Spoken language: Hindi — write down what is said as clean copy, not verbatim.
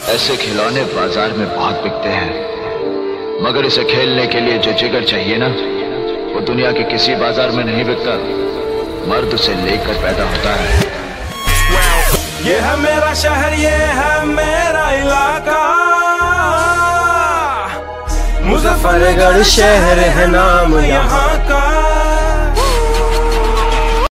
ऐसे खिलौने बाजार में बहुत बिकते हैं, मगर इसे खेलने के लिए जो जिगर चाहिए ना, वो दुनिया के किसी बाजार में नहीं बिकता। मर्द उसे लेकर पैदा होता है। ये है मेरा शहर, ये है मेरा इलाका, मुजफ्फरगढ़ शहर है नाम यहाँ का।